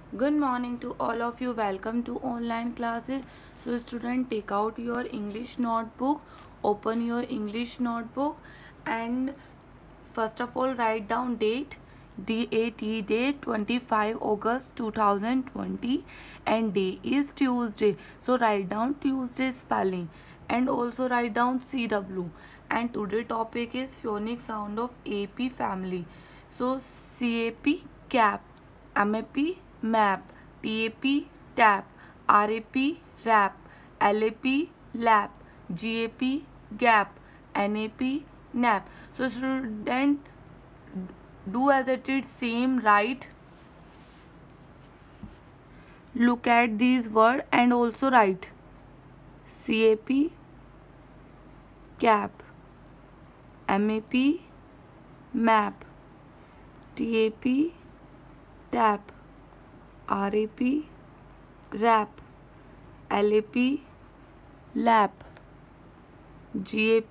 Good morning to all of you. Welcome to online classes. So student, take out your English notebook, open your English notebook, and first of all write down date, date 25 August 2020, and day is Tuesday. So write down Tuesday spelling and also write down CW. And today topic is phonic sound of AP family. So CAP cap, MAP map, TAP tap, RAP rap, LAP lap, GAP gap, NAP nap. So student, do as it is same, write, look at these words and also write CAP cap, MAP map, TAP tap, RAP rap, LAP lap, GAP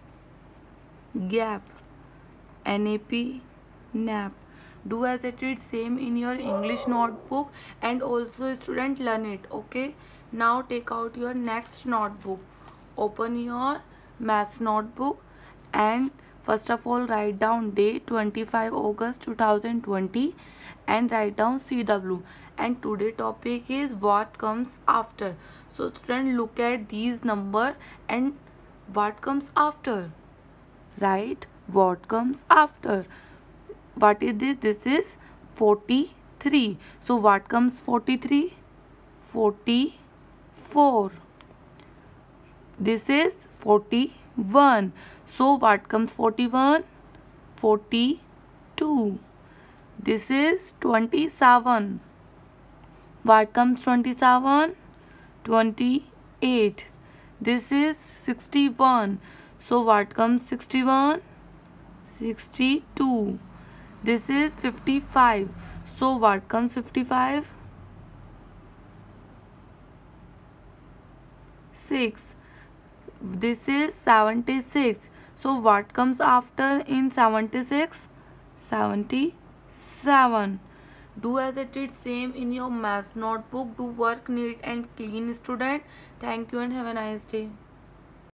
gap, NAP nap. Do as it is same in your English notebook and also student learn it. Okay, now take out your next notebook, open your maths notebook, and first of all write down day 25 August 2020 and write down CW. And today topic is what comes after. So student, look at these number and what comes after. Right, what comes after. What is this? This is 43. So what comes 43? 44. This is 41. So what comes 41? 42. This is 27. What comes 27? 28. This is 61. So what comes 61? 62. This is 55. So what comes 55? 6. This is 76. So what comes after in 76? 77. Do as it is same in your math notebook. Do work neat and clean, student. Thank you and have a nice day.